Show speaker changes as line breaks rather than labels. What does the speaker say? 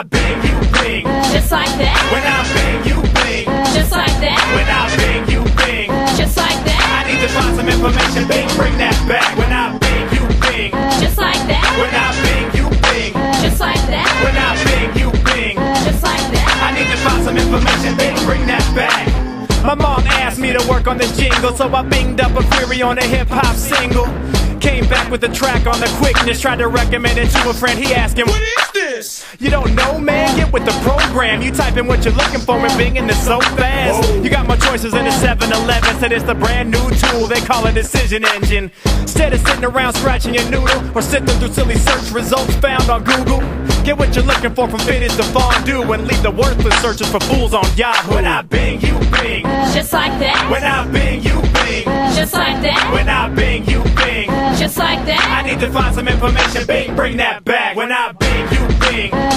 bang, you bing.
Just like that.
When I bang, you bing.
Just like that.
When I bang, you bing.
Just like that.
I need to find some information, bing, bring that back. When I bang, you bing.
Just like that.
When I bang, you bing.
Just like that.
When I bang, you bing.
Just like that.
I need to find some information, bing, bring that back. My mom asked me to work on this jingle, so I binged up a query on a hip-hop single. Came back with the track on the quickness, tried to recommend it to a friend, he asked him, what is this? You don't know, man? Get with the program. You type in what you're looking for and binging it so fast. Whoa. You got more choices in the 7-Eleven, said it's the brand new tool they call a decision engine. Instead of sitting around scratching your noodle or sifting through silly search results found on Google, get what you're looking for from fitness to fondue and leave the worthless searches for fools on Yahoo. When I bing, you bing.
Just like that.
When I bing, you bing.
Just like that.
When I bing, you bing.
Just like that.
I need to find some information, bing, bring that back. When I bing, you bing.